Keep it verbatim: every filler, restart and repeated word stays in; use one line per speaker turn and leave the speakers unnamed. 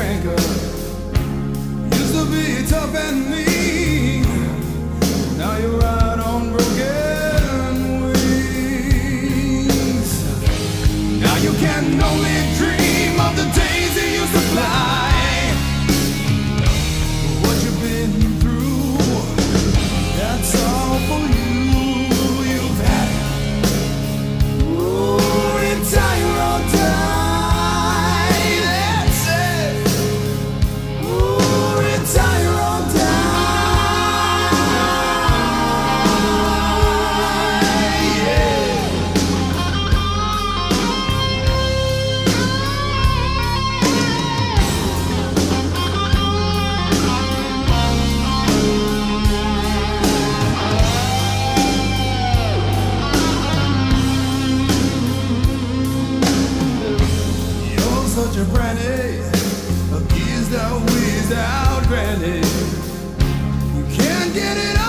anchor. Used to be tough and mean, now you're out on broken wings. Now you can only dream of the days you used to fly. What you've been through, that's all for you. You've had it. Ooh, retire or die, that's it. Ooh, retire or die, yeah. You're such a granny, a geezed out, wheezed out granny. You can't get it